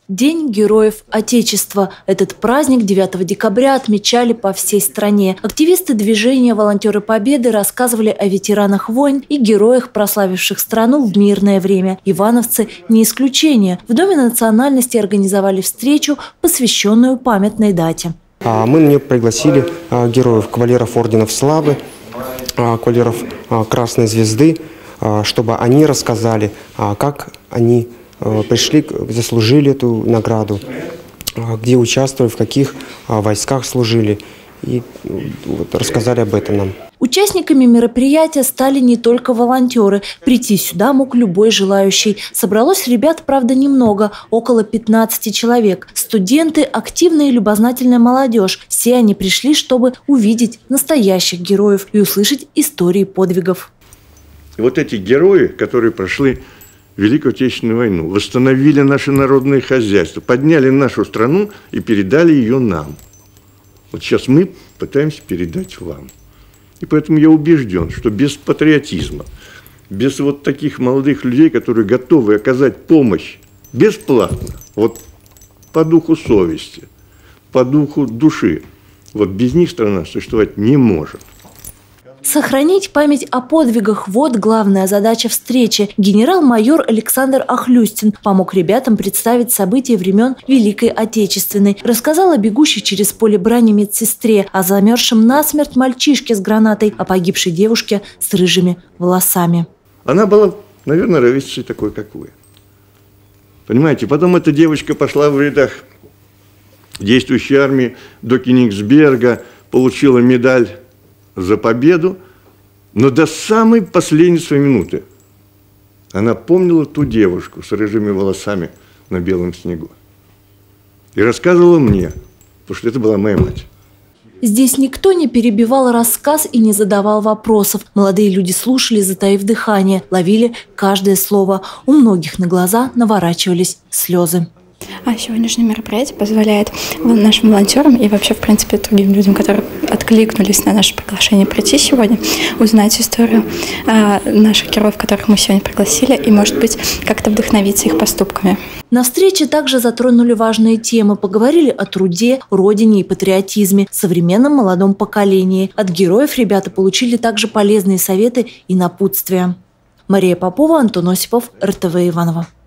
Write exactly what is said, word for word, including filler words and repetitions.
День Героев Отечества. Этот праздник девятого декабря отмечали по всей стране. Активисты движения «Волонтеры Победы» рассказывали о ветеранах войн и героях, прославивших страну в мирное время. Ивановцы не исключение. В Доме национальности организовали встречу, посвященную памятной дате. Мы мне пригласили героев, кавалеров орденов славы, кавалеров Красной Звезды, чтобы они рассказали, как они пришли, заслужили эту награду, где участвовали, в каких войсках служили, и вот рассказали об этом нам. Участниками мероприятия стали не только волонтеры. Прийти сюда мог любой желающий. Собралось ребят, правда, немного, около пятнадцати человек. Студенты, активная и любознательная молодежь. Все они пришли, чтобы увидеть настоящих героев и услышать истории подвигов. И вот эти герои, которые прошли Великую Отечественную войну, восстановили наше народное хозяйство, подняли нашу страну и передали ее нам. Вот сейчас мы пытаемся передать вам. И поэтому я убежден, что без патриотизма, без вот таких молодых людей, которые готовы оказать помощь бесплатно, вот по духу совести, по духу души, вот без них страна существовать не может. Сохранить память о подвигах – вот главная задача встречи. Генерал-майор Александр Охлюстин помог ребятам представить события времен Великой Отечественной. Рассказал о бегущей через поле брани медсестре, о замерзшем насмерть мальчишке с гранатой, о погибшей девушке с рыжими волосами. Она была, наверное, ровесницей такой, как вы. Понимаете, потом эта девочка пошла в рядах действующей армии до Кенигсберга, получила медаль за победу, но до самой последней своей минуты она помнила ту девушку с рыжими волосами на белом снегу. И рассказывала мне, потому что это была моя мать. Здесь никто не перебивал рассказ и не задавал вопросов. Молодые люди слушали, затаив дыхание, ловили каждое слово. У многих на глаза наворачивались слезы. А сегодняшнее мероприятие позволяет нашим волонтерам и вообще, в принципе, другим людям, которые откликнулись на наше приглашение прийти сегодня, узнать историю а, наших героев, которых мы сегодня пригласили, и, может быть, как-то вдохновиться их поступками. На встрече также затронули важные темы, поговорили о труде, родине и патриотизме, современном молодом поколении. От героев ребята получили также полезные советы и напутствия. Мария Попова, Антон Осипов, эр тэ вэ Иваново.